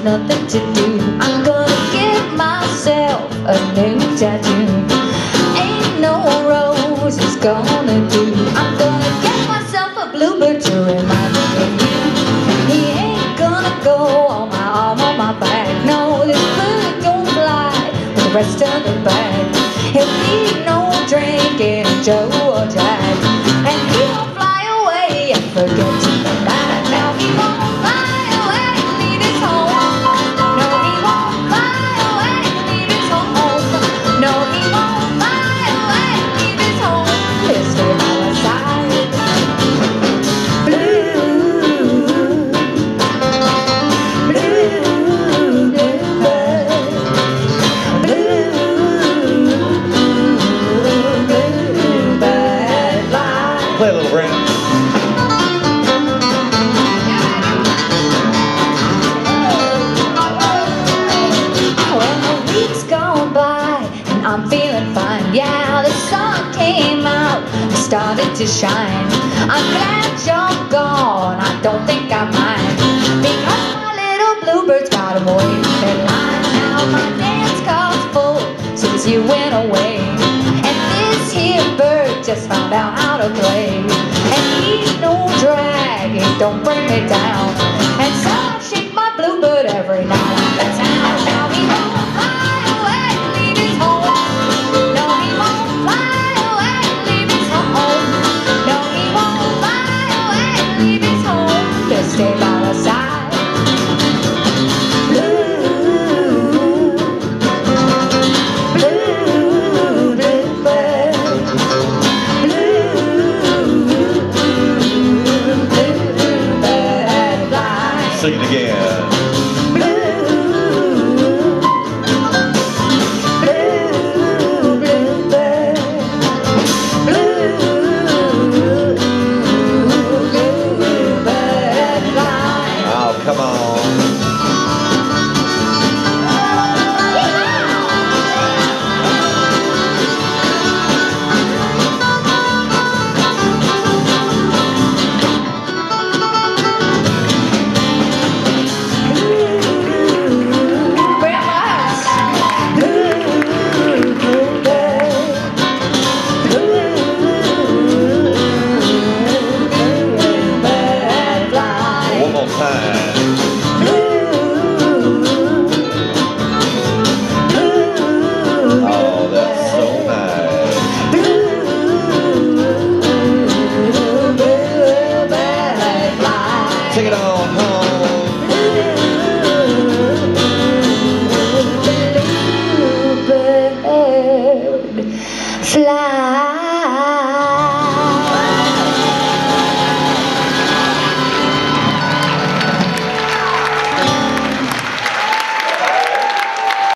nothing to do. I'm gonna give myself a new tattoo. Ain't no roses gonna do. I'm gonna get myself a bluebird to remind me of you. He ain't gonna go on my arm or my back. No, this bird don't fly with the rest of the bag. He'll need no drinking, Joe or Jack, and he won't fly away and forget to come back. Now he won't fly away and leave his home. No, he won't fly away and leave his home. No, he won't fly away and leave his home. He'll stay by my side. Blue, blue, bluebird. Play a little, Brandon. Well, the week's gone by and I'm feeling fine. Yeah, the sun came out and started to shine. I'm glad you're gone, I don't think I mind, because my little bluebird's got him waiting in line. Now my dance card's full since you went away, and this here bird just found out how to play. And he's no drag, he don't bring me down, and so I shake my bluebird every night on the town. Now he won't fly away and leave his home. No, he won't fly away and leave his home. No, he won't fly away and leave his home. He'll stay by my side. Blue, blue, bluebird. Sing it again. Oh, come on. Oh, that's so nice. Take it on home.